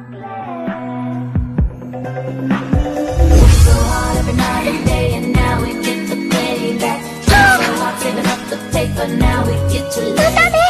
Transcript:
So hard every night and day, and now we get to play back. So hard saving up the paper, now we get to lay back.